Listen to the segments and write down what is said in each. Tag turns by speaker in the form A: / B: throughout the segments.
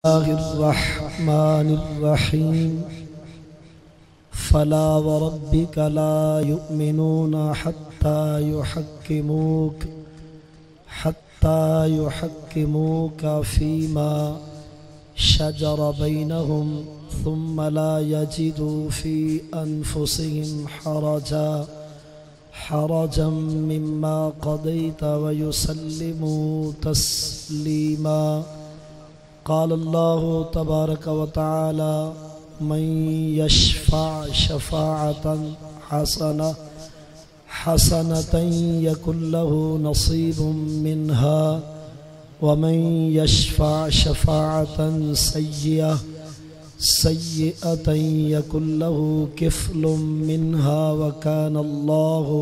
A: बिस्मिल्लाहिर्रहमानिर्रहीम फला व रब्बिका ला युमिनूना हत्ता युहक्किमूका फीमा शजर बैनहुम थुम्मा ला यजिदू फी अनफुसिहिम हरजम मिम्मा क़दैत व युसल्लिमू तस्लीमा। क़ाल अल्लाहु तबारक व तआला मन यशफ़अ शफ़ाअतन हसनतन यकुन लहु नसीबुम मिन्हा व मन यशफ़अ शफ़ाअतन सय्यअतन यकुन लहु किफ़लुम मिन्हा व कान अल्लाहु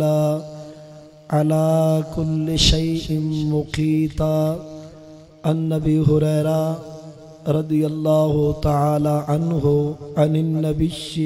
A: अला कुल्लि शैइन मुक़ीता। अन्नबी हुरैरा रदियल्लाहु ताला अन्हु अनिन नबिय्यि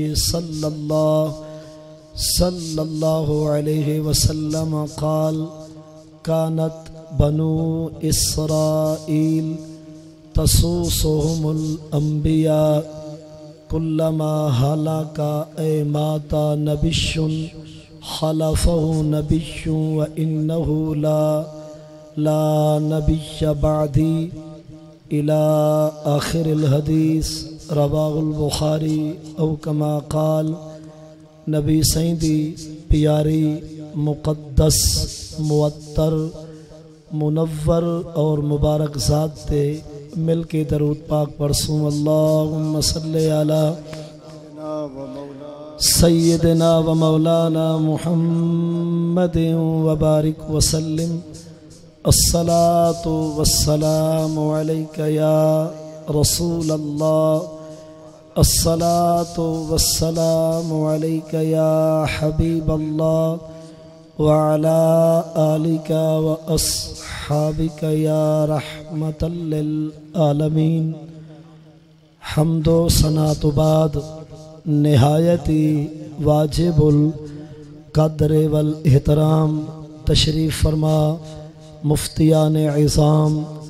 A: सल्लल्लाहु अलैहि वसल्लम क़ाल कानत बनु इस्राईल तसूसुहुमुल अंबिया कुल्लमा हलका ए माता नबिय्युन खलफहु नबिय्युन व इन्नहु ला नबिय्य बादी इला आखिरिल हदीस रवाहुल बुखारी औ कमा क़ाल। नबी सईदी प्यारी मुक़द्दस मुअत्तर मुनव्वर और मुबारक ज़ात ते मिल के दरूद पाक पढ़सूं। अल्लाहुम्मा सल्लि अला सय्यिदिना व मौलाना मुहम्मदिन व बारिक व सल्लिम। अस्सलातु वस्सलामु अलैका या रसूल अल्लाह, अस्सलातु वस्सलामु अलैका या हबीब अल्लाह व अला आलिका व अस्हाबिका या रहमतल लिल आलमीन। हम्दो सनातु बाद निहायती वाजिबुल कद्र वल एहतराम तशरीफ़ फरमा मुफ्तियान इज़ाम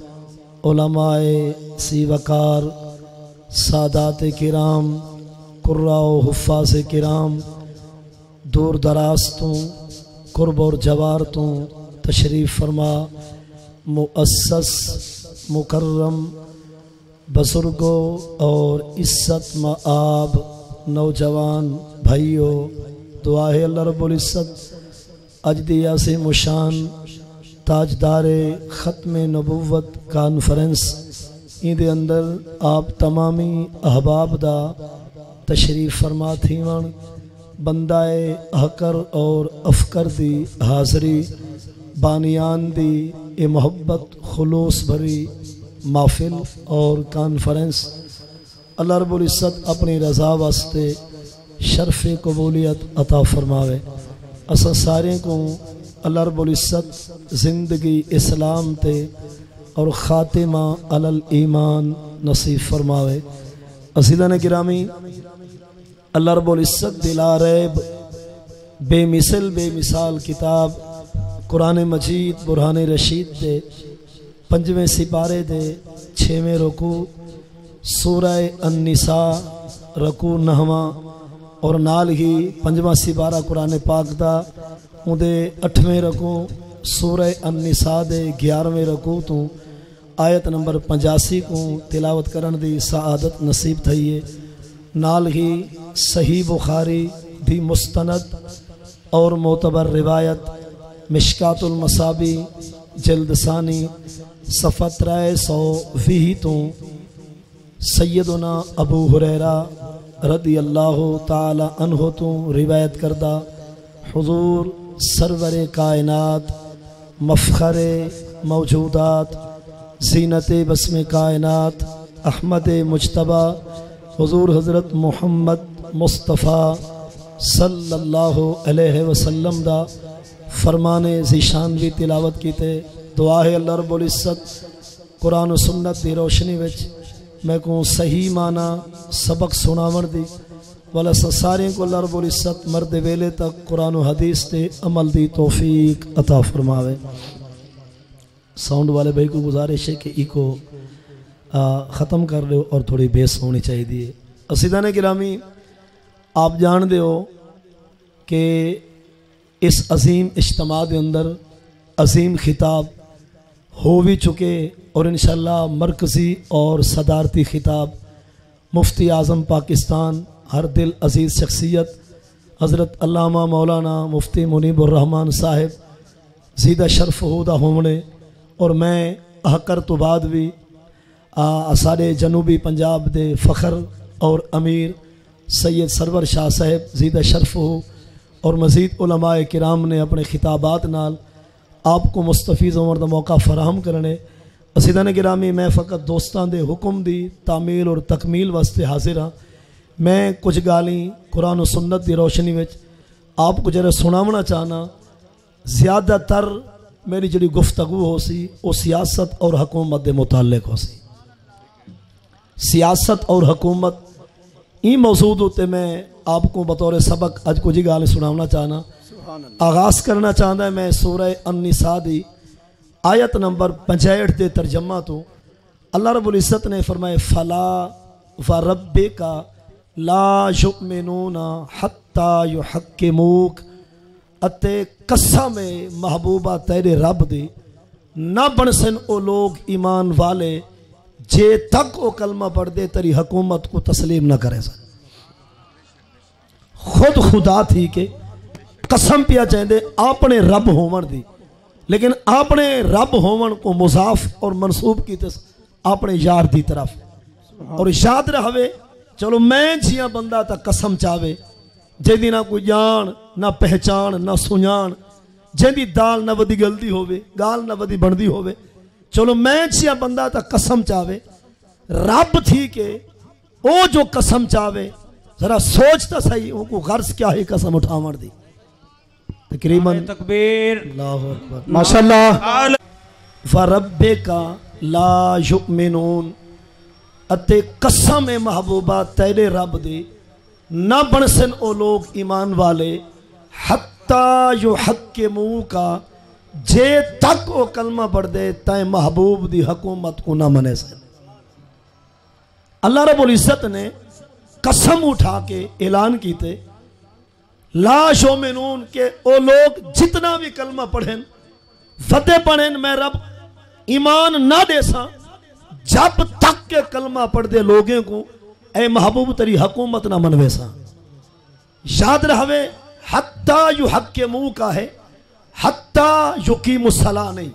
A: उलमाए सीवकार सादात किराम कुर्रा हुफ़ाज़ किराम दूर दराज तो कुर्ब और जवार तो तशरीफ़ फरमा मुअस्सस मुकर्रम बुज़ुर्गों और इस्सत मआब नौजवान भाइयों, दुआ है अल्लाह रब्बुल इस्सत अजदिया से मुशान ताजदारे ख़त्म नबुव्वत कॉन्फ्रेंस इंदे अंदर आप तमामी अहबाब दा तशरीफ़ फरमा थीवण बंदाए हकर और अफकर दी हाज़री बानियान दी ए मोहब्बत खुलूस भरी महफिल और कॉन्फ्रेंस अल्लाह रब्बुल इस्सत अपनी रज़ा वास्ते शर्फ़ कबूलियत अता फरमावे। असा सारे को अल्लाह रब्बुल इस्सत ज़िंदगी इस्लाम ते और ख़ातिमा अलल ईमान नसीब फरमावे। अज़ीज़ान गिरामी, अल्लाह रब्बुल इस्सत दिला रैब बेमिसल बेमिसाल किताब कुरान मजीद बुरहान रशीद दे 5वें सिपारे दे 6वें रुकू सूरह अन्निसा रुकू 9वां और नाल ही 5वां सिपारा कुरान पाक दा उदे 8वें रुकू सूरह अन्निसा दे 11वें रुकू तो आयत नंबर 85 को तिलावत करन दी सआदत नसीब थई है। नाल ही सही बुखारी दी मुस्तनद और मोतबर रिवायत मिशकातुल मसाबी जल्द सानी सफ़ा 320 तो सैयदना अबू हुरैरा रदी अल्लाहु ताला अन्हु तो रिवायत करदा हुजूर सरवर कायनात मफ़ख़रे मौजूदात ज़ीनत बस्म कायनात अहमद मुजतबा हुजूर हज़रत मोहम्मद मुस्तफ़ा सल्लल्लाहु अलैहि वसल्लम दा फरमाने ज़ीशान भी तिलावत की थे। दुआ है अल्लाह रब्बुल इस्सत कुरान और सुन्नत की रोशनी विच मैं को सही माना सबक सुनावण दी वाला सारे को अल्लाह रब्बुल इज्जत मर्द वेले तक कुरान और हदीस ते अमल दी तौफीक अता फरमावे। साउंड वाले भाई को गुजारिश है कि इको ख़त्म कर रहे हो और थोड़ी बेस होनी चाहिए। असीदाने गिरामी आप जानते हो कि इस अजीम इज्तिमा के अंदर अजीम खिताब हो भी चुके और इंशाअल्लाह मरकज़ी और सदारती खिताब मुफ्ती आज़म पाकिस्तान हर दिल अजीज़ शख्सियत हज़रत अल्लामा मौलाना मुफ्ती मुनीबुर रहमान साहिब ज़ीदा शर्फ होदा होने और मैं हकर तो बाद भी सारे जनूबी पंजाब दे फ़ख्र और अमीर सैयद सरवर शाह साहब ज़ीदा शर्फ हो और मज़ीद उलमाए किराम ने अपने खिताबात नाल आपको मुस्तफ़ीज़ उमर का मौका फराहम करने। असीदान गिरामी मैं फ़कत दोस्तां दे हुक्म दी तामील और तकमील वास्ते हाजिर हाँ। मैं कुछ गाली कुरान और सुन्नत की रोशनी में आपको जरा सुनावना चाहना। ज़्यादातर मेरी जी गुफ्तगू हो सी वो सियासत और हुकूमत के मुतालिक हो सी। सियासत और हुकूमत ई मौजूद होते मैं आपको बतौर सबक अज कुछ ही गाल सुनावना चाहना। आगाज़ करना चाहता है मैं सूरह अन-निसा दी आयत नंबर 65 के तर्जमा तो। अल्लाह रब्बुल इज़्ज़त ने फरमाए फला व रब्बिका ला युमिनूना हत्ता युहक्किमूक अते कसम महबूबा तेरे रब दी ना बन सन ओ लोग ईमान वाले जे तक वो कलमा पढ़ दे तेरी हुकूमत को तस्लीम न करे सन। खुद खुदा थी के कसम पिया चाहते अपने रब होवन दी, लेकिन अपने रब होवन को मुजाफ और मनसूब की अपने यार की तरफ। और याद रहे चलो मैं जिया बंदा तो कसम चावे जिंदी ना कोई जान ना पहचान ना सुजान जिंदी दाल ना वधी गलती होवे गाल ना वधी बनती होवे चलो मैं जिया बंदा तो कसम चावे। रब थी के ओ जो कसम चावे जरा सोच तो सही उनको गर्ज क्या है कसम उठावन दी। तकरीबन
B: तकबीर
A: अल्लाहु अकबर माशाअल्लाह। फरब्बिका ला युमिनून अते कसम है महबूबा तेरे रब दी ना बन सन ओ लोग ईमान वाले हत्ता युहक्किमूका जे तक वो कलमा पढ़ दे तय महबूब दी हुकूमत को ना मने सन। अल्लाह रब्बुल इज़्ज़त ने कसम उठा के ऐलान कीते ला युमिनून के ओ लोग जितना भी कलमा पढ़ेन फतेह पढ़ेन मैं रब ईमान ना दे सा जब तक के कलमा पढ़ दे लोगों को ए महबूब तेरी हुकूमत ना मनवे सा। याद रहे हत्ता युहक्किमूका है हत्ता युकीमुस्सला नहीं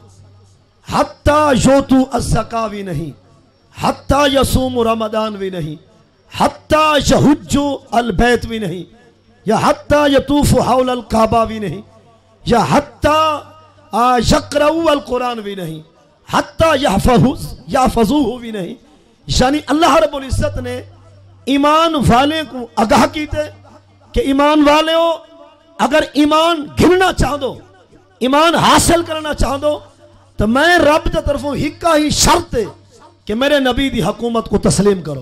A: हत्ता योतू अज़्ज़का भी नहीं हत्ता यसूम रमदान भी नहीं हत्ता यहुज्जु अल बैत भी नहीं या हत्ता यतूफ़ु हौल अल काबा भी नहीं या हत्ता यक़रऊ अल कुरान भी नहीं हत्ता यहफ़ज़ूहु भी नहीं। यानी अल्लाह रब्बुल इज़्ज़त ने ईमान वाले को आगाह कीते कि ईमान वाले हो अगर ईमान गिरना चाह दो ईमान हासिल करना चाह दो तो मैं रब की तरफों हिक्का ही शर्त है कि मेरे नबी की हुकूमत को तस्लीम करो।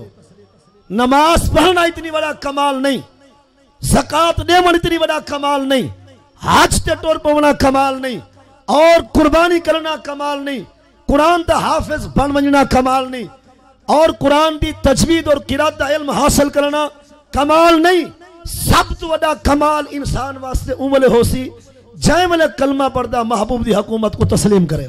A: नमाज पढ़ना इतनी बड़ा कमाल नहीं, ज़कात देना इतनी बड़ा कमाल नहीं, हज ते टोर पवना कमाल नहीं और कुर्बानी करना कमाल नहीं, कुरान का हाफिज बन बनना कमाल नहीं और कुरान की तजवीद और किरात का इल्म हासिल करना कमाल नहीं। सब तो बड़ा कमाल इंसान वास्ते उमले होसी जय मले कलमा पढ़दा महबूब की हुकूमत को तस्लीम करे।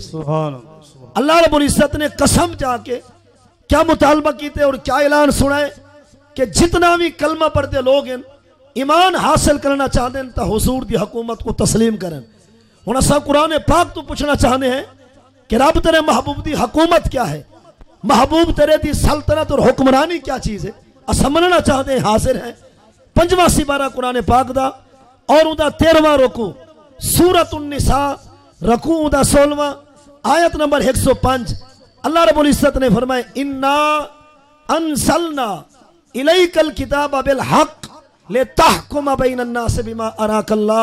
A: अल्लाह रब्बुल इज़्ज़त ने कसम जाके क्या मुतालबा कीते और क्या ऐलान सुनाए कि जितना भी कलमा पढ़ते लोग हैं ईमान हासिल करना चाहते हैं तो हुजूर की हुकूमत को तस्लीम करें। हुण असां कुरान पाक तो पूछना चाहते हैं कि रब तेरे महबूब की हुकूमत क्या है, महबूब तेरे दी सल्तनत और हुक्मरानी क्या चीज़ है असां मनना चाहते हैं। हाजिर है 5वां सिपारा कुरान पाक दा और उदा 13वां रुकू सूरत उन-निसा रुकू उदा 16वां आयत नंबर 105। अल्लाह रब्बुल इज़्ज़त ने फरमाए इन्ना अनज़लना इलैकल किताब बिल हक़ लितहकुम बैनन नास बिमा अराकल्लाह।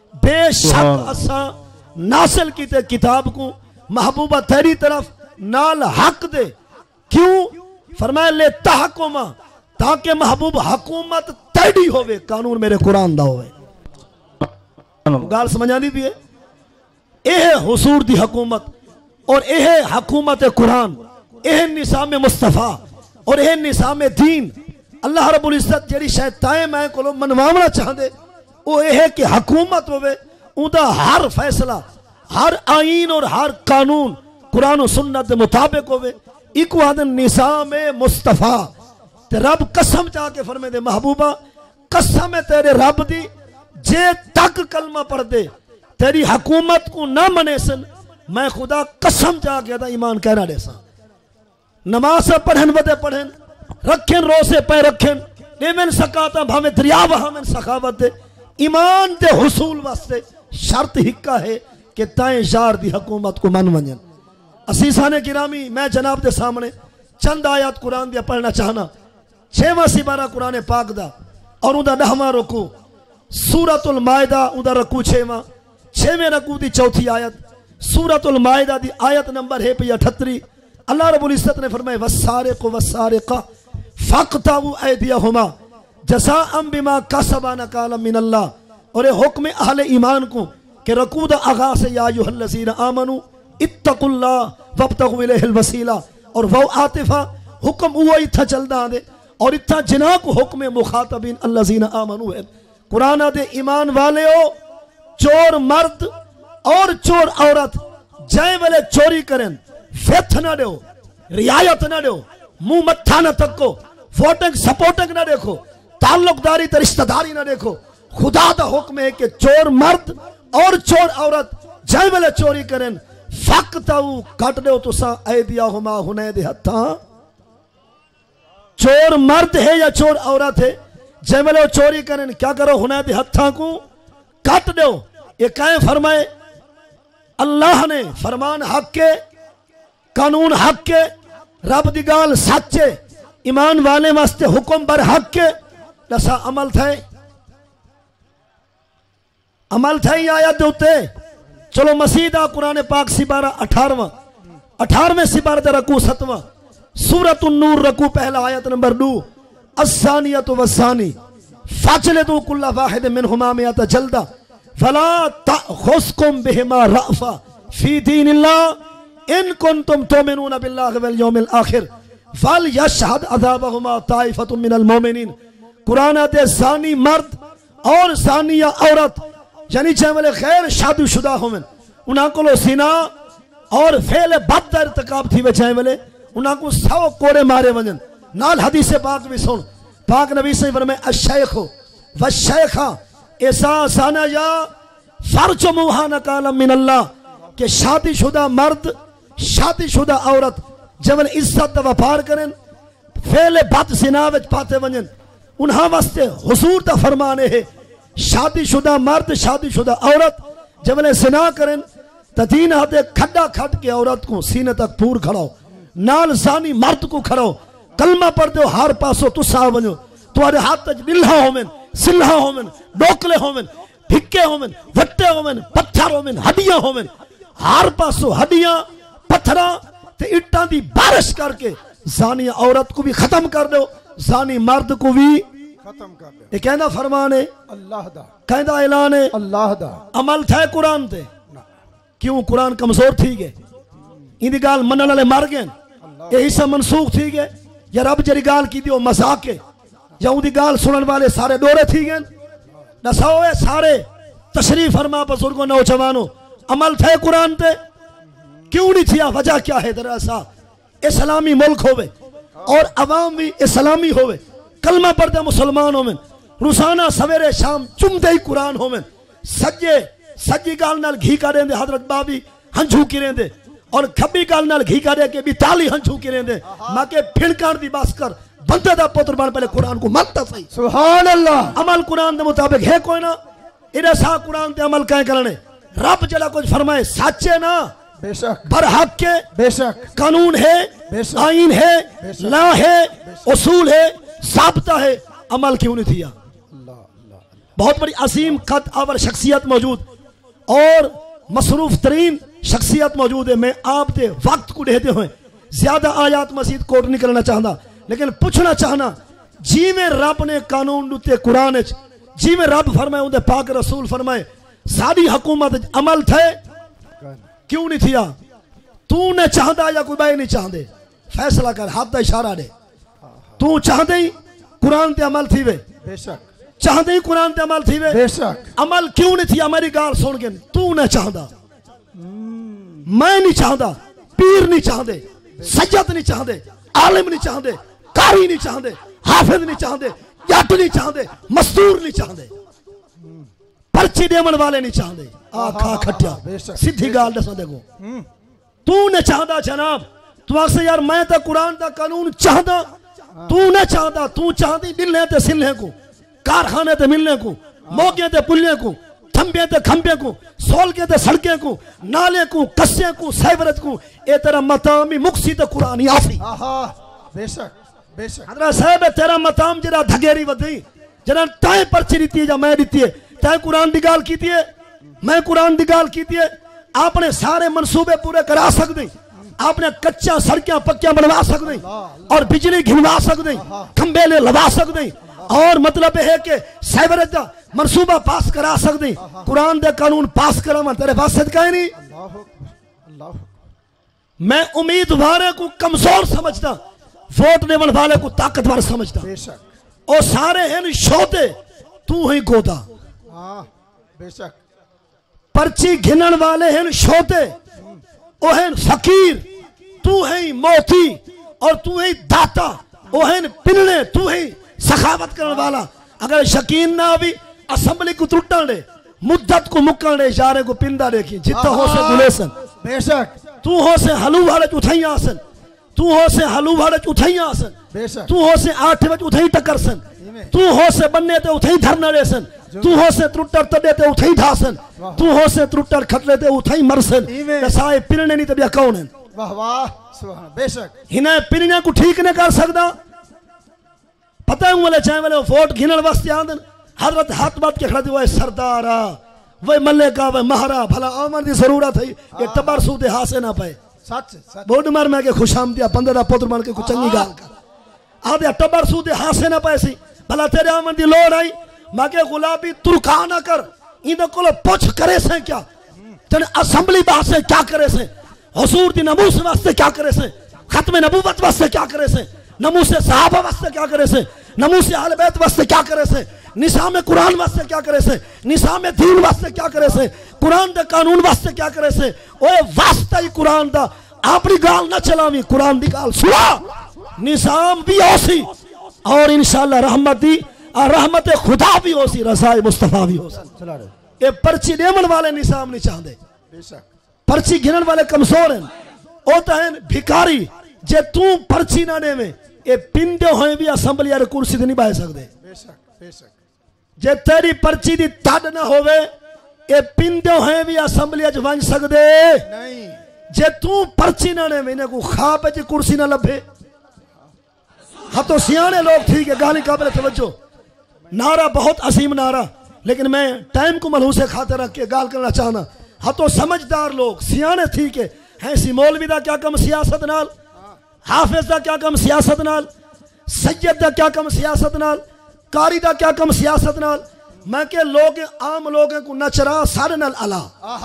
A: बेशक असां नासिल कीते किताब को महबूबा तेरी तरफ नाल हक दे। क्यों फरमाया लितहकुम ताकि महबूब हुकूमत तेरी होवे कानून मेरे कुरान दा होवे। गाल समझ आती भी है यह हुजूर दी हुकूमत और यह हुकूमत कुरान यह निज़ाम मुस्तफ़ा और यह निज़ाम दीन अल्लाह रब्बुल इज़्ज़त जेड़ी शायद ताए मैं को मनवावना चाहते वो यह है कि हुकूमत होवे उनका हर फैसला हर आईन और हर कानून कुरान और सुन्नत के मुताबिक होवे। एक आदन निज़ाम मुस्तफ़ा ते रब कसम चाके फरमे दे महबूबा कसम है तेरे रब दी जे तक कलमा पढ़ दे तेरी हुकूमत को ना मने सन मैं खुदा कसम चाके ईमान कहना दे सा। नमाज पढ़न वदे पढ़न रखें रोसे पे रखें देवन सकाता भावे दरिया बहावन सखावत दे ईमान दे हुसूल वास्ते शर्त हिक्का है कि ताए यार दी हुकूमत को मन वंजन। असीसाने गिरामी मैं जनाब दे सामने चंद आयत कुरान दिया पढ़ना चाहना। 6वां सिपारा कुरान पाक दा और उदा 10वां रुकू सूरतुल मायदा उदा रुकू 6वां 6वें रुकू दी चौथी आयत सूरतुल मायदा दी आयत नंबर है 38। अल्लाह रब्बुल इज़्ज़त ने फरमाया वस्सारिक़ु वस्सारिक़ा फ़क़्तऊ ऐदियहुमा जज़ाअन बिमा कसबा नकालन मिनल्लाह। और ये हुक्म अहले ईमान को कि रुकू दा आगाज़ से या अय्युहल्लज़ीना आमनू इत्तकुल्लाह वब्तगू इलैहिल वसीला और वो आतिफा हुक्म वो इत्था चलदा दे और इत्था जिना को हुक्म मुखातबीन अल्लज़ीना आमनू है। कुरान दे ईमान वाले हो चोर मर्द और चोर औरत जय वाले चोरी करें फेथ ना दो रियायत ना दो मुंह मत्था ना तको वोटिंग सपोर्टिंग ना देखो ताल्लुकदारी तो रिश्तेदारी ना देखो। खुदा का हुक्म है कि चोर मर्द और चोर औरत जय वाले चोरी करें फ़क़्तऊ कट दो तुसा ऐदियहुमा हुने दे हत्था। चोर मर्द है या चोर औरत है जय वाले चोरी करें क्या करो हुने दे हत्था को कट दो। ये कहे फरमाए अल्लाह ने फरमान हक के कानून हक के रब दी गाल सच्चे ईमान वाले वास्ते हुक्म बर हक के दसा अमल थे आयत उते। चलो मसीदा कुरान पाक सिपारा 18वें सिपारे दा रकू 7वां सूरतुन नूर रकू पहला आयत नंबर 2 अस्सानियतु वस्सानी फाजलिदु कुल्ला वाहिद मिनहुमा मिअता जल्दा फला तअखुज़कुम बिहिमा रअफ़ा फी दीनिल्लाह इन कुंतुम तुमिनूना बिल्लाहि वल यौमिल आखिर फल यशहद अज़ाबहुमा ताइफतुम मिनल मोमिनीन। कुरान दे ज़ानी मर्द और ज़ानिया औरत यानी चाहे वाले खैर शादीशुदा होवन उन्हां को सिना और फेल बद इर्तिकाब थी वे चाहे वाले उन्हां को 100 कोड़े मारे वजन नाल हदीस पाक भी सुन पाक नबी से फरमाए अशैखु वशैखा ऐसा साना या फरजुमुहा नकालन मिनल्लाह के शादीशुदा मर्द शादीशुदा औरत जब इज्जत दा व्यापार करें फेले बद सिना विच पाते वजन उन्हां वास्ते हुजूर दा फरमान है शादीशुदा मर्द शादीशुदा औरत जब सिना करें तो 3 हाथ खड्डा खट के औरत को सीने तक पूर खड़ाओ नाल ज़ानी मर्द को खड़ाओ कलमा पढ़ दो हर पासों तुसा वजो तुम्हारे हाथ बिल्हा होवन सिल्हा होवन डोकले होवन भिक्के होवन वट्टे होवन पत्थर होवन हड्डियां होवन हर पासों हड्डियां पत्थरा ते इट्टां दी बारिश करके ज़ानी औरत को भी खत्म कर दो ज़ानी मर्द को भी खत्म कर दो। ये कहना फरमान है अल्लाह दा कहना ऐलान है अल्लाह दा अमल थे कुरान ते क्यों कुरान कमजोर थी गए इंदी गाल मनने वाले मर गए ये हिस्सा मनसूख थी गए या रब जरी गाल की दी मजाक है या उदी गाल सुनने वाले सारे डोरे थी गए दसाओ सारे तशरीफ फरमा बुजुर्गों नौजवानों अमल थे कुरान ते क्यों नहीं थिया वजह क्या है दरअसा इस्लामी मुल्क होवे और अवाम भी इस्लामी होवे कलमा पढ़ते मुसलमान होवे रोजाना सवेरे शाम चुमते ही कुरान होवे सज्जे सज्जी गाल नाल घी का देंदे हजरत बाबी हंझू की रेंदे और खब्बी गाल नाल घी का दे के भी ताली हंझू की रेंदे मां के फिणकान दी बास कर बंदे दा पुत्र बन पहले कुरान को मनता सही सुभान अल्लाह अमल कुरान दे मुताबिक है कोई ना इधर सा कुरान ते अमल कह करने रब जड़ा कुछ फरमाए सच्चे ना बेशक बर हक के बेशक कानून है आईन है ला है उसूल है साबता है अमल क्यों नहीं थिया। बहुत बड़ी असीम कद आवर शख्सियत मौजूद और मसरूफ तरीन शख्सियत मौजूद है। मैं आप दे वक्त को देते हुए ज्यादा आयात मजीद कोट नहीं करना चाहता लेकिन पूछना चाहना जी में रब ने कानून दुते कुरान जी में रब फरमाए उनके पाक रसूल फरमाए सारी हुकूमत अमल थे क्यों नहीं थिया तू ने चाहता या कोई बाई नहीं चाहते फैसला कर, हाथ का इशारा दे। तू चाहते ही कुरान ते अमल थी वे,
B: बेशक
A: चाहते ही कुरान ते अमल थी वे,
B: बेशक
A: अमल क्यों नहीं थी? मेरी गाल सुन के, तू नहीं चाहता, मैं नहीं चाहता, पीर नहीं चाहते, सैयद नहीं चाहते, आलिम नहीं चाहते, कारी नहीं चाहते, हाफिज नहीं चाहते, जट नहीं चाहते, मजदूर नहीं चाहते, पर्ची देवन वाले नहीं चाहते। आखा खट्या सीधी गाल दसा देखो, तू नहीं चाहता जनाब, तू आखसे यार मैं तो कुरान का कानून चाहता, तू नहीं चाहता, तू चाहती मिलने ते सिलने को, कारखाने ते मिलने को, मौके ते पुलने को, थंबे ते खंबे को, सोलके ते सड़के को, नाले को, कस्से को, सैवरत को, ए तेरा मतामी मुक्सी ते कुरान याफी।
B: बेशक बेशक
A: हजरत साहब तेरा मताम जरा धगेरी वधी, जरा ताए पर्ची दी या मैं दी है, ताए कुरान दी गाल कीती है, मैं कुरान दी गाल कीती है। आपने सारे मनसूबे पूरे करा सकते, आपने कच्चा सड़कें पक्कियां बनवा सकते और बिजली घिनवा सकते, खंबे ले लगा सकते, और मतलब है कि साइबरेज का मनसूबा पास करा सकते, कुरान दे कानून पास करा तेरे पास सदका ही नहीं। मैं उम्मीदवार को कमजोर समझता, वोट देवन वाले को ताकतवर समझता। और सारे हैं शोते, तू ही गोदा।
B: बेशक
A: पर्ची घिनन वाले हैं शोते, ओ हैं फकीर, तू है मोती, और तू है दाता, ओ हैं पिलने, तू है सखावत करने वाला। अगर यकीन ना भी असेंबली को त्रुटन दे, मुद्दत को मुक्कन दे, इशारे को पिंदा देखी, जितना हो से गुलेसन।
B: बेशक
A: तू हो से हलू वाले उठाई आसन, तू हो से हलू वाले उठाई आसन, तू हो से 8 बजे उठाई टकरसन, तू हो से बनने ते उठाई धरना रेसन, तू हो से त्रुटर तडे ते उठाई धासन, तू हो से त्रुटर खतले ते उठाई मरसन। दसाए पिरने नहीं तबिया कौन है?
B: वाह वाह सुभान। बेशक
A: हिने पिरने को ठीक नहीं कर सकता। पता है वाले चाहे वाले वोट घिनन वास्ते आंदन, हजरत हाथ बात के खड़ा थी, वो सरदारा, वह मल्लिका, वह महारा, भला आमन की जरूरत है, ये टबर सूदे हासे ना पाए।
B: सच सच
A: बोड मार मैं के खुशामदिया 15 पुत्र मान के कुछ चंगी गाल का आदे टबर सूदे हासे ना पाए सी, भला तेरे आमन दी लोड़ आई, माके गुलाबी तुरका ना कर, इंदे कोलो पुछ करे से क्या, जन असेंबली बात से क्या करे से, हुजूर दी नमूस वास्ते क्या करे से, खत्म नबूवत वास्ते क्या करे से, नमूस सहाबा वास्ते क्या करे से, नमूस अहले बैत वास्ते क्या करे से, निसाम कुरान वास्ते क्या करे से, निसाम दीन वास्ते क्या करे से, कुरान दे कानून वास्ते क्या करे से। ओए वास्ता ही कुरान दा, अपनी गाल ना चलावी, कुरान दी गाल सुना, निसाम भी होसी, और इंशाअल्लाह रहमत दी, और रहमत खुदा भी होसी, रज़ाए मुस्तफा भी होसी। ये पर्ची देवन वाले निसाम नहीं चाहते, पर्ची गिनन वाले कमजोर हैं, होता है भिखारी। जे तू पर्ची ना देवे, ये पिंडे होए भी असेंबली यार कुर्सी ते नहीं बाय सकते। जे तेरी पर्ची दी तड ना होवे, ये पिंडे होए भी असेंबली च वंज सकते नहीं। जे तू पर्ची ना देवे, इन्हें को खाब च कुर्सी ना लभे। हाँ तो सियाने लोग ठीक है, गाली काबिल तवज्जो, नारा बहुत असीम नारा, लेकिन मैं टाइम को मलहूस खाते रख के गाल करना चाहना। हाँ तो समझदार लोग सियाने ठीक है सी, मौलवी दा क्या कम सियासत नाल, हाफिज दा क्या कम सियासत नाल, सैयद दा क्या कम सियासत नाल, कारी दा क्या कम सियासत नाल। मैं के लोग आम लोगों को नचरा सारे नाल अला,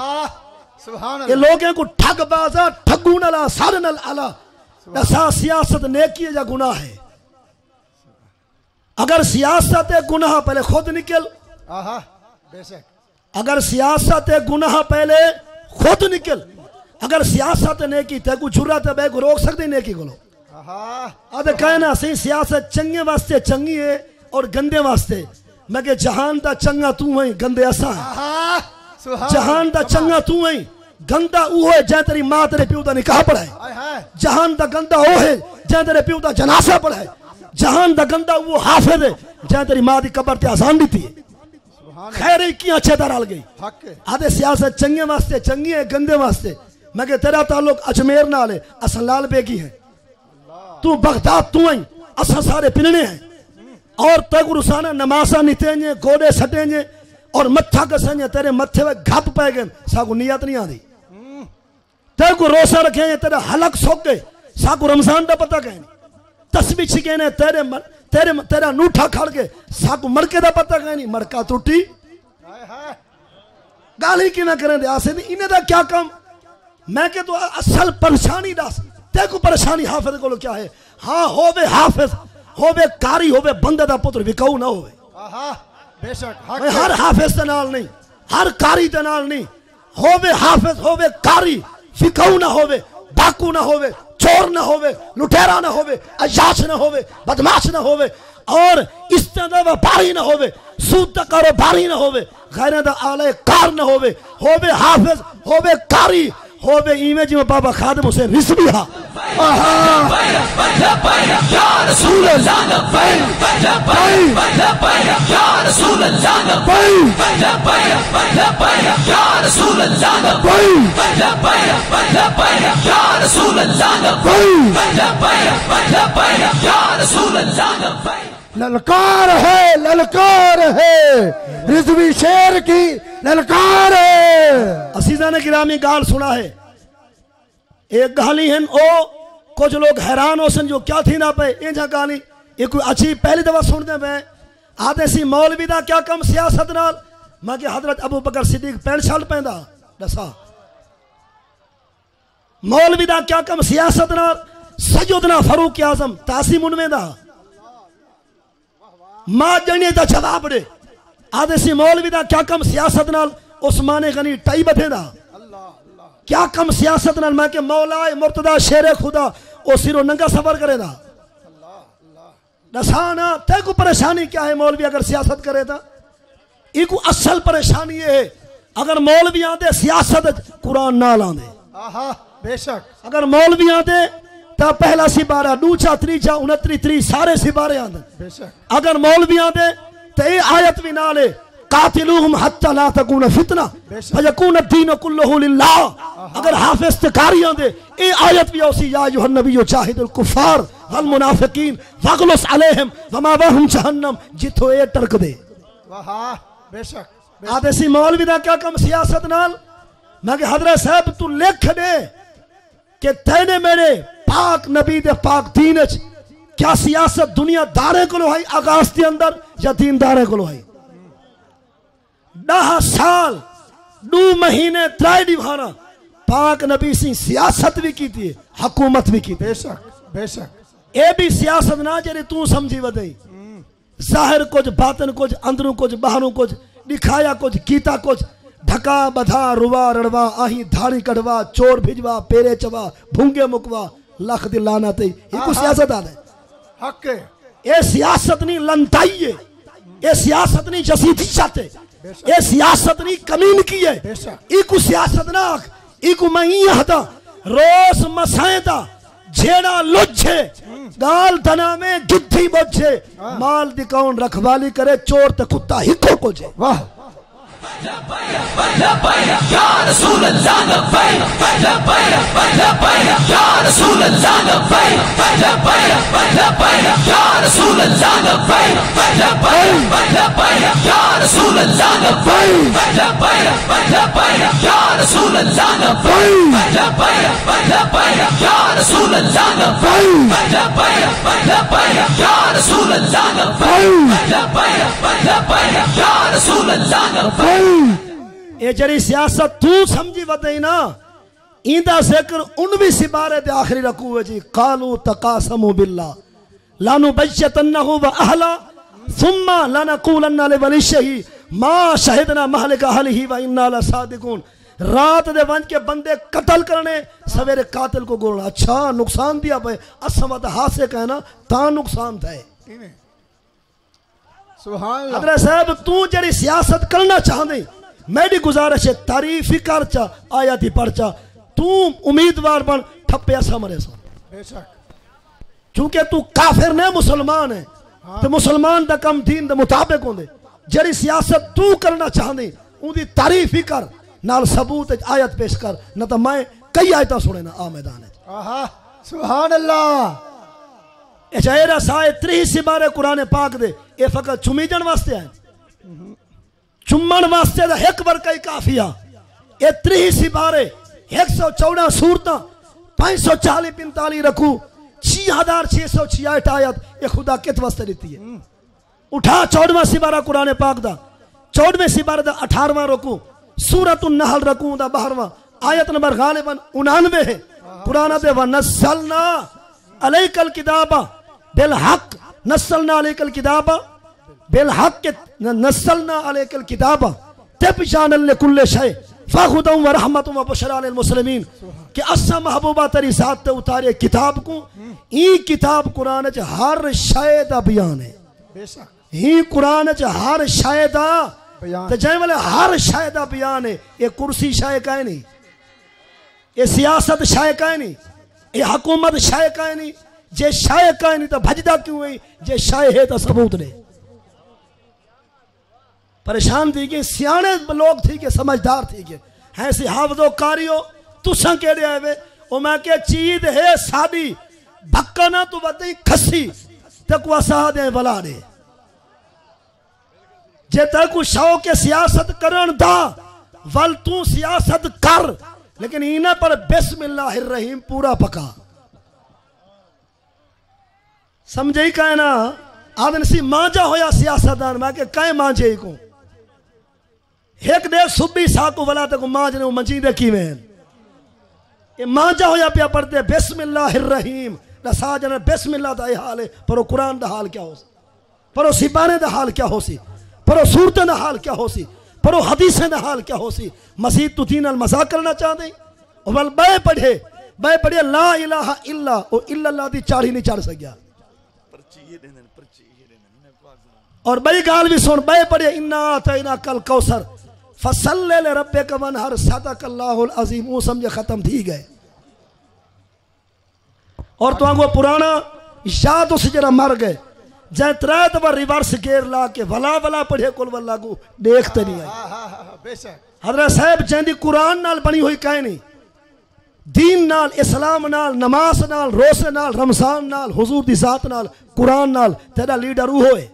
A: ये लोगों को ठग बाजा ठगू नला सारे नाल अला। ऐसा सियासत नेकी है या गुनाह है? अगर सियासत है गुनाह पहले खुद निकल, अगर सियासत है गुनाह पहले खुद निकल, अगर सियासत नेकी ते को जुर्रत है को रोक सकते नेकी को। आदे कहना सही सियासत चंगे वास्ते चंगी है और गंदे वास्ते। मैं के जहान दा चंगा तू है, गंदे असा है। जहान दा चंगा तू है, गंदा वो है जै तेरी मां तेरे प्यो दा निकाह पढ़ाए। जहान दा गंदा वो है जै तेरे प्यो दा जनाजा पढ़ाए। जहान दा गंदा वो हाफिज है जै तेरी मां दी कब्र ते आसान दी थी। खैर की अच्छे तरह रल गई। आदे सियासत चंगे वास्ते चंगी है, गंदे वास्ते। मैं के तेरा ताल्लुक अजमेर नाल है, असा लाल बेगी है, तू बगदाद तू है, असा सारे पिलने हैं। और तक रुसाना नमाजा नितेंगे, गोडे सटेंगे और मत्था कसेंगे, तेरे मत्थे में घप पै गए, साकू नियत नहीं आती। तेरे को रोसा रखेंगे, तेरे हलक सोख गए, साकू रमजान का पता कहें। तस्बीह छिके ने तेरे तेरे तेरा नूठा खड़ के, साकू मड़के का पता कहें। मड़का टूटी गाली कि ना करें आसे इन्हें दा क्या कम। मैं के तो असल परेशानी दस, तेको परेशानी हाफिज को क्या है? हाँ होवे हाफिज, होवे कारी, होवे बंदे दा पुत्र विकाऊ ना होवे।
B: आहा बेशक हक
A: हर हाफिज दे नाल नहीं, हर कारी दे नाल नहीं, होवे हाफिज, होवे कारी, विकाऊ ना होवे, डाकू ना होवे, चोर ना होवे, लुटेरा ना होवे, अयाश ना होवे, बदमाश ना होवे, और इस तरह व्यापारी ना होवे, सूद दा कारोबारी ना होवे, गैर दा आले कार ना होवे, होवे हाफिज, होवे कारी, होवे इमे जिमें बाबा खादिम हुसैन रिजवी हा।
B: ललकार है रिजवी शेर की ललकार है।
A: असीजा ने गिरामी गाल सुना है, एक गाली है ओ कुछ लोग हैरान हो सन जो क्या थी ना पे इंजा गाली ये कोई अच्छी पहली दफा सुनते पे आते सी मौलवी दा क्या कम सियासत नाल। मैं कि हजरत Abu Bakr Siddiq pant shirt पहनदा दसा, मौलवी दा क्या कम सियासत नाल। सैयदना फारूक आजम तासीम उनमें दा मां जने दा जवाब दे आदे सी मौलवी दा क्या कम सियासत नाल। उस्माने गनी टाई बथे दा क्या कम सियासत नाल। मैं के मौलाए मुर्तदा शेरे खुदा ओ सिरो नंगा सफर करे दा दसाना ते को परेशानी क्या है? मौलवी अगर सियासत करे ता इको असल परेशानी ये है अगर मौलवी आंदे सियासत कुरान ना लांदे।
B: आहा बेशक
A: अगर मौलवी आंदे ता पहला सिबारा दूजा तीजा 29 30 सारे सिबारे आंदे।
B: बेशक
A: अगर मौलवी आंदे तो ये आयत भी ना ले कातिलूहुम हत्ता ला तकून फितना फयकून दीन कुल्लुहु लिल्लाह। अगर हाफिज तकारी आंदे ये आयत भी औसी या अय्युहन नबिय्यु जाहिदुल कुफार वल मुनाफिकीन वगलुस अलैहिम वमावाहुम जहन्नम जिथो ये टरक दे।
B: वाह बेशक
A: आदे सी मौलवी दा क्या कम सियासत नाल। मैं कि हजरत साहब तू लिख दे कि तेने मेरे पाक नबी दे पाक दीन च क्या सियासत दुनिया दारे को है आगाज के अंदर या दीन दारे को है? 10 साल 2 महीने 3 दिवाना पाक नबी सी सियासत भी की थी, हुकूमत भी की थी।
B: बेशक बेशक
A: ये भी सियासत ना जेरी तू समझी वदई। जाहिर कुछ बातन कुछ अंदरों कुछ बाहरों कुछ दिखाया कुछ कीता कुछ ढका बधा रुवा रड़वा आही धाड़ी कड़वा चोर भिजवा पेरे चवा भूंगे मुकवा लख दी लानत ये सियासत आ है।
B: हक है
A: ये सियासत नहीं लंताई है, ये सियासत नहीं जसीती चाहते, ये सियासत नहीं कमीन की है। इको सियासत ना इको मई हता रोज मसायता झेड़ा लुझे गाल तना में गिद्धी बचे माल दिकाउन रखवाली करे चोर ते कुत्ता हिको को जे।
B: वाह
A: ये जरी सियासत तू समझी वदई ना इंदा जिक्र उन भी सिबारे दे आखिरी रकू है जी कालू तकासमु बिल्लाह लानु बयतन्नहु व अहला सुम्मा लनकुलन्ना लिवलिशही मा शहिदना महलिक अहलिही व इन्ना लसादिकून। रात दे वंज के बंदे कत्ल करने सवेरे कातिल को गोलना। अच्छा नुकसान दिया पे असमत हाथ से कहना ता नुकसान था।
B: सुभान अल्लाह।
A: हजरत साहब तू जरी सियासत करना चाहते मेरी गुजारिश है तारीफ ही कर चा आयत ही पढ़ चा तू उम्मीदवार बन ठप्पे समरे सो।
B: बेशक
A: क्योंकि तू काफिर ने मुसलमान है तो मुसलमान दा कम दीन दे मुताबिक होंदे। जरी सियासत तू करना चाहते उनकी तारीफ ही कर नाल सबूत आयत पेश कर न तो मैं कई आयत सुने ना आ मैदान।
B: आहा सुभान अल्लाह।
A: एरा साए 30 सिबारे कुरान पाक दे ये फकत चुमीजन वास्ते है, चुम्मन वास्ते दा एक बार कई काफिया। ये 30 सिबारे 114 सूरतां 540 45 रकू 6666 आयत ये खुदा कित वास्ते देती है। उठा 14वां सिबारा कुरान पाक दा 14वें सिबारे दा 18वां रकू सूरतुन नहल रकू दा 12वां आयत नंबर गालिबन 99 है। कुरान दे व नस्सलना अलैकल किताबा बिल हक, नस्सलना अलैकल किताबा बिल हक के नस्सलना अलैकल किताबा तिबयानन लिकुल्लि शै फहुदन व रहमतुन व बुशरा लिल मुस्लिमीन कि असा महबूबा तेरी जात ते उतारे किताब को। ई किताब कुरान च हर शै दा बयान है,
B: बेशक
A: ही कुरान च हर शै दा
B: बयान।
A: ते जै वाले हर शै दा बयान है। ये कुर्सी शै का है नहीं, ये सियासत शै का है नहीं, ये हुकूमत शै का है नहीं। जे शै का है नहीं तो भजदा क्यों है? जे शै है तो सबूत ने। परेशान थी कि सियाने लोग थी के समझदार थी के हैं सी हाफजो कारियो तुसा केड़े आवे ओ मैं के चीज है सादी भक्का ना तू वदई खसी ते को असा दे भला दे जे ते को शौक के सियासत करन दा वल तू सियासत कर, लेकिन इना पर बिस्मिल्लाहिर रहीम पूरा पका समझे का ना। आदन सी मांजा होया सियासतदान मैं के काए मांजे को एक दे सुबी साकू वाला तक मांज ने मंजी देखी में ये मांजा होया पिया पढ़ते बिस्मिल्लाहिर रहीम दसा जन बिस्मिल्लाह दा हाल है, पर वो कुरान दा हाल क्या हो सी, पर वो सिबाने दा हाल क्या हो सी, पर वो सूरतें दा हाल क्या हो सी, पर वो हदीसें दा हाल क्या हो सी। मसीद तू तीन मजाक करना चाहते और बल बे पढ़े ला इलाहा इल्ला ओ इल्लल्लाह दी चाढ़ी नहीं चढ़ सकिया। और बई गाल भी सुन बे पढ़े इन्ना आतैना कल कौसर फसल्ले ले रब्बिका वनहर सदकल्लाहुल अजीम वो समझे खत्म थी गए। और तो आगो पुराना याद उस जरा मर गए जै त्रै दफा रिवर्स गेर ला के वला वला पढ़े कुल वल्ला को देखते नहीं आई।
B: बेशक
A: हजरत साहब जैंदी कुरान नाल बनी हुई कहे नहीं, दीन नाल इस्लाम नाल नमाज नाल रोसे नाल रमजान नाल हुजूर दी जात नाल कुरान नाल तेरा लीडर वो होए।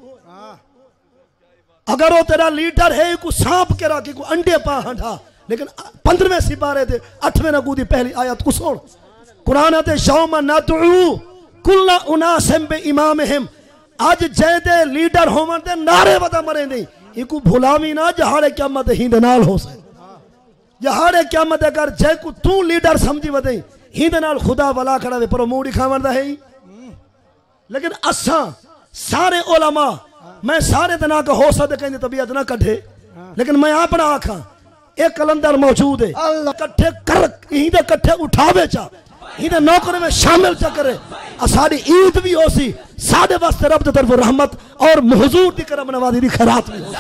A: अगर वो तेरा लीडर है को सांप के राखी को अंडे पा हंडा, लेकिन 15वें सिपारे दे 8वें नगू दी पहली आयत को सुन कुरान आते शौम नदउ कुल्ला उनासिम बे इमामहिम। आज जय दे लीडर होवन दे नारे वदा मरे नहीं इको भुलावी ना जहाड़े क़यामत हिंद नाल हो से जहाड़े क़यामत अगर जय को तू लीडर समझी वदई हिंद नाल खुदा वला खड़ा वे पर मूड़ी खावन दा है। लेकिन असा सारे उलमा मैं सारे दिना का हो सकते कहीं तबीयत ना कटे, लेकिन मैं अपना आखा एक कलंदर मौजूद है कट्ठे कर इधर कट्ठे उठावे चा इधर नौकर में शामिल चा करे साड़ी ईद भी हो सी साढ़े वास्ते रब की तरफ रहमत और हुजूर दी करम नवाजी दी खैरात भी हो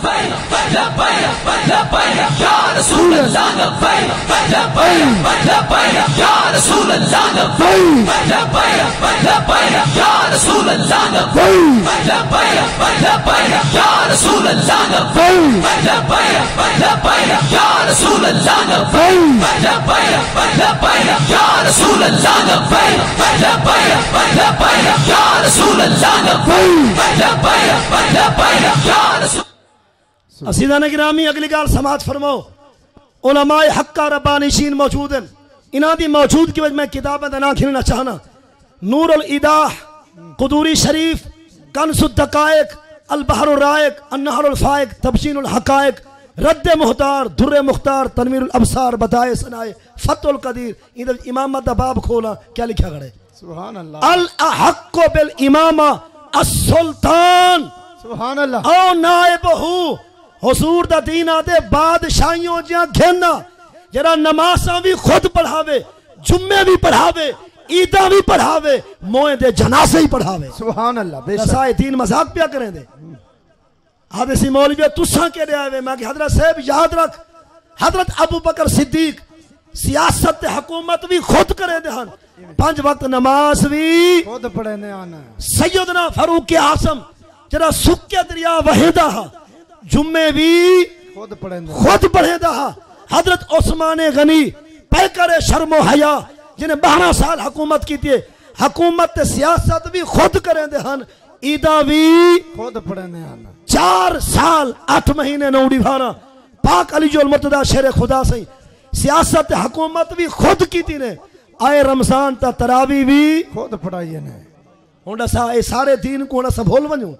A: असीदान गिरामी अगली गाल समाज फरमाओ उलमाए हक्का रब्बानीशीन मौजूद हैं इन्हां दी मौजूद की वजह मैं किताबें दा नाम खिलना चाहना नूरुल इदाह कुदूरी शरीफ कन्सुद दकायक अल बहरुर रायक अन्नहरुल फायक तबशीनुल हकायक रद्द मुख्तार दुर्रे मुख्तार तनवीरुल अबसार बताए सनाए फतुल कदीर इधर इमामत दा बाब खोला क्या लिखा गए
B: सुभान अल्लाह
A: अल अहक्कु बिल इमामा अस-सुल्तान
B: सुभान अल्लाह
A: ओ नाइबहू हुजूर दा दीन आदे बादशाहियों जिया घेना जरा नमाज़ां भी खुद पढ़ावे जुम्मे भी पढ़ावे ईदा भी पढ़ावे मोए दे जनाजे ही पढ़ावे
B: सुभान अल्लाह बेशक
A: नसाए दीन मजाक पिया करें दे आदे सी मौलवी तुसा के दे आवे मैं कि हजरत साहब याद रख हजरत अबू बकर सिद्दीक सियासत ते हुकूमत भी खुद करे दे हन 5 वक्त नमाज भी
B: खुद पढ़े ने आना
A: सैयदना फारूक आजम जरा सुक्के दरिया वहेदा जुम्मे भी
B: खुद पढ़े
A: खुद पढ़े दा हजरत उस्मान गनी पैकर शर्मो हया जिन्हें 12 साल हुकूमत की थी हुकूमत सियासत भी खुद करे दे हन ईदा भी
B: खुद पढ़े ने आना
A: 4 साल 8 महीने नौड़ी भाना पाक अली जोल मुर्तदा शेर खुदा सही सियासत हुकूमत भी खुद की थी ने आए रमजान ता तरावी भी
B: खुद पढ़ाई ने
A: हुन असा ए सारे दीन को असा भूल वणू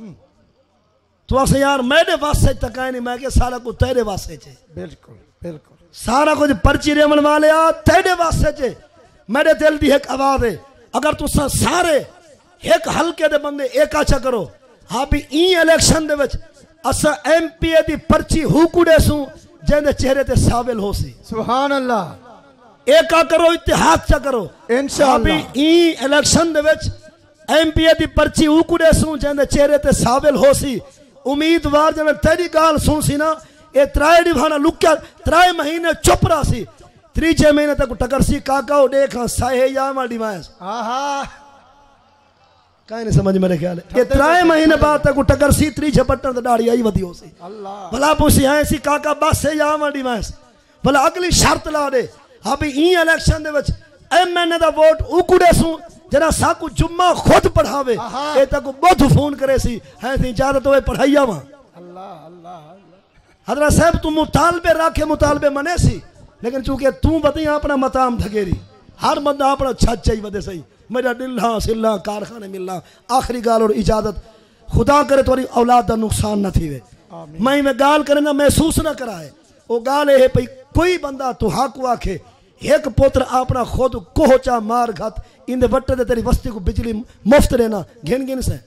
A: तो अस यार मेरे वास्ते तक नहीं मैं के सारा कुछ तेरे वास्ते चे
B: बिल्कुल बिल्कुल
A: सारा कुछ पर्ची रेमन वाले तेरे वास्ते चे मेरे दिल दी एक आवाज है, अगर तुसा सारे एक हल्के दे बंदे एक आचा करो, हाँ भी ई इलेक्शन दे विच असा एमपीए दी पर्ची हुकुड़े सू जेंदे चेहरे ते साबिल हो सी।
B: सुभान अल्लाह।
A: एका करो, इत्तेहाद चा करो
B: इंशाअल्लाह।
A: हाँ भी ई इलेक्शन दे विच एमपीए दी पर्ची हुकुड़े सू जेंदे चेहरे ते साबिल हो सी। उम्मीदवार जने तेरी गाल सुन सी ना, ए त्राए डिवाना लुक्या 3 महीने चुप रहा सी, 3 महीने तक टकर सी काका ओ देखा साहे या मा डिवास
B: आहा
A: काई नहीं समझ मेरे ख्याल है। 3 महीने बाद तक टकर सी 3 बटन ते दाढ़ी आई वधी हो सी।
B: अल्लाह
A: भला पूछी आए सी काका बस से या मा डिवास भला अगली शर्त ला दे, हाँ भी ई इलेक्शन दे विच एमएनए दा वोट उकुड़े सू जरा साकू जुम्मा खुद पढ़ावे ए तक बहुत फोन करे सी है सी इजाजत होए पढ़ाइया वा।
B: अल्लाह अल्लाह।
A: हजरत साहब तू मुतालबे रखे मुतालबे मने सी, लेकिन चूंकि तू बती अपना मताम धगेरी हर बंदा अपना छत चाहिए वदे सही मेरा दिल्ला सिल्ला कारखाने मिलना आखिरी गाल और इजाजत खुदा करे तुम्हारी औलाद का नुकसान न थी वे मैं गाल करे ना महसूस ना कराए वो गाल है भाई कोई बंदा तू हाकू आखे एक पुत्र अपना खुद कोहचा मार घात इंदे बट्टे दे तेरी बस्ती को बिजली मुफ्त देना घिन घिन से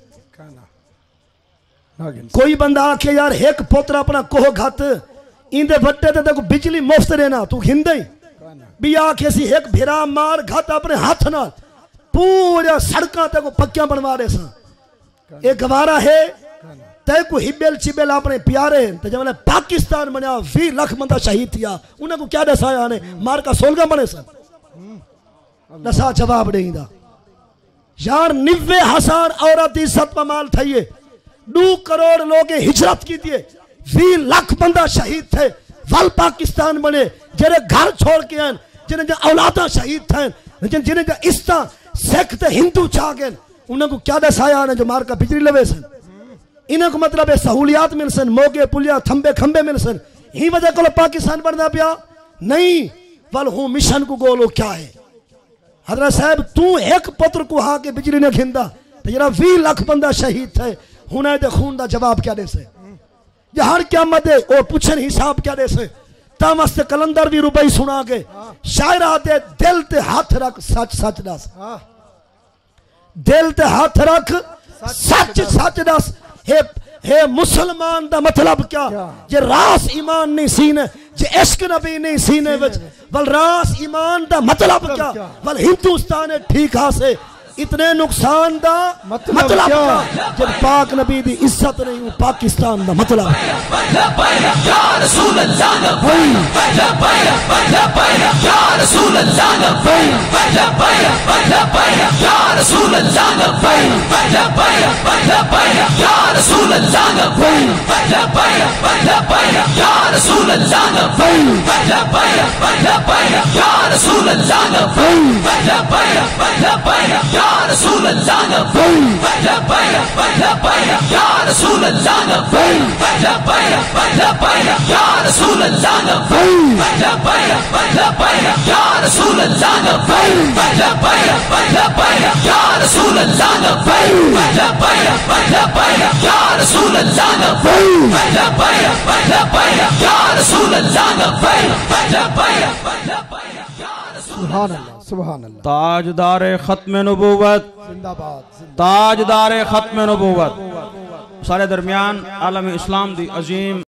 A: कोई बंदा आखे यार एक पुत्र अपना कोह घात इंदे बट्टे दे तेको बिजली मुफ्त देना तू घिन दे भी आखे सी एक भिरा मार घात अपने हाथ ना पूरा सड़का तेको पक्कियां बनवा दे सा एक गवारा है तय को हिबेल चिबेल अपने प्यारे तो जब पाकिस्तान बनया 20 लाख बंदा शहीद थिया उन्हें को क्या दसाया ने मार का सोलगा बने सन दसा जवाब देंदा यार 90,000 औरत इज्जत पमाल थी 2 करोड़ लोग हिजरत की दिए 20 लाख बंदा शहीद थे वल पाकिस्तान बने जेरे घर छोड़ के आन जिन्हें औलादा शहीद थे जिन्हें इस्ता सिख ते हिंदू चाह गए उन्हें को क्या दसाया ने जो मार का बिजली लवे सन इन्हें को मतलब है सहूलियात मिल सन मोगे पुलिया थंबे खंबे मिल सन ही वजह को पाकिस्तान बनना पिया नहीं वल हूँ मिशन को गोलो क्या है। हजरत साहब तू एक पुत्र को हाँ के बिजली ने खिंदा तो जरा 20 लाख बंदा शहीद थे हुने दे खून दा जवाब क्या दे से हर क्या मदे और पूछन हिसाब क्या दे से तामस्त कलंदर भी रुपई सुना के शायर आते दिल ते हाथ रख सच सच दस दिल ते हाथ रख सच सच दस हे मुसलमान दा मतलब क्या जे रास ईमान नहीं सीने जे इश्क नबी नहीं सीने विच वल रास ईमान दा मतलब क्या वल हिंदुस्तान ठीक हासे इतने नुकसान दा मतलब क्या जब पाक नबी दी इज्जत नहीं वो पाकिस्तान दा मतलब या रसूल अल्लाह या रसूल अल्लाह या रसूल अल्लाह या रसूल अल्लाह या रसूल अल्लाह या रसूल अल्लाह या रसूल अल्लाह या रसूल अल्लाह या रसूल अल्लाह या रसूल अल्लाह या रसूल अल्लाह या रसूल अल्लाह या रसूल
B: सुभान अल्लाह सुभान अल्लाह।
C: ताजदार खत्म नबूवत
B: जिंदाबाद
C: ताजदार खत्म नबूवत सारे दरमियान आलम इस्लाम दी अजीम